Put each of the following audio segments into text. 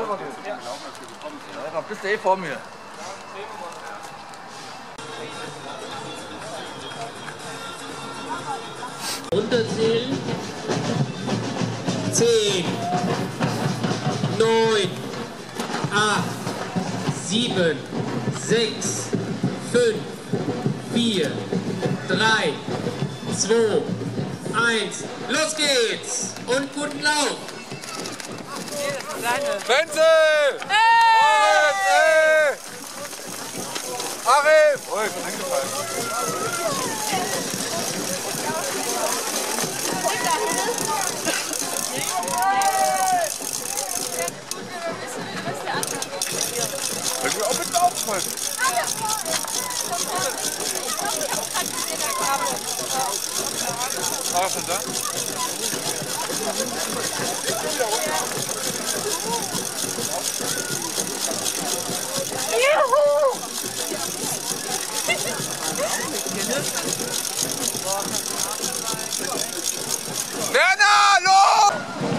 selber geht. Ja, dann bist du eh vor mir. Runterzählen. 10, 9, 8, 7, 6, 5, 4, 3, 2, 1. Los geht's! Und guten Lauf! Wenzel! Hey! Achim! Oh, ich bin hingefallen. Wenn wir auch mit aufschreiben. War er schon da? Juhu! Werner, los!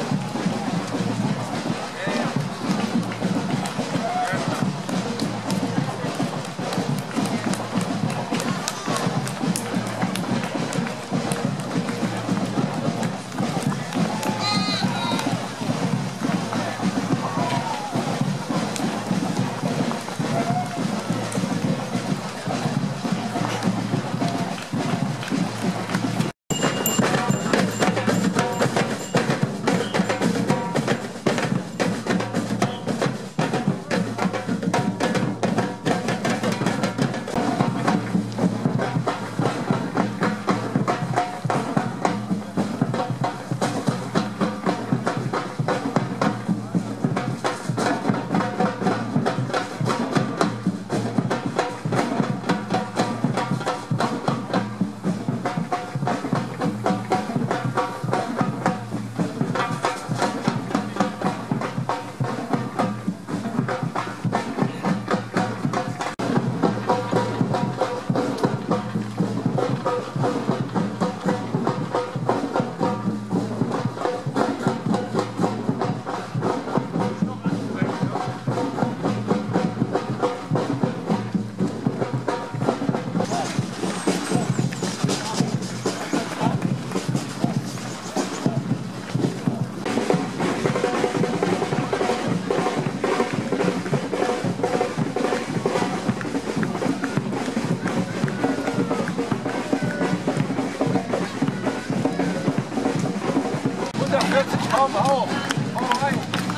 Komm auf! Komm rein!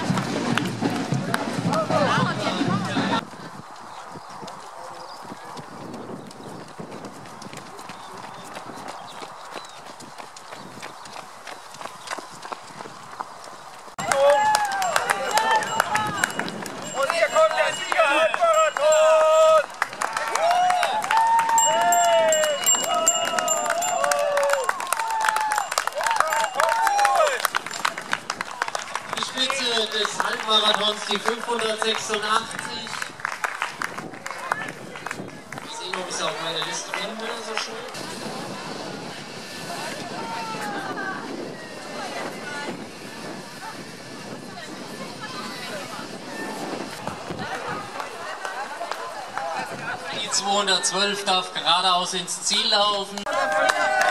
Und hier kommt der Sieger-Halbmarathon! Die Spitze des Halbmarathons, die 586. Ich sehe noch, ob ich es auf meiner Liste finden will, so schnell. Die 212 darf geradeaus ins Ziel laufen.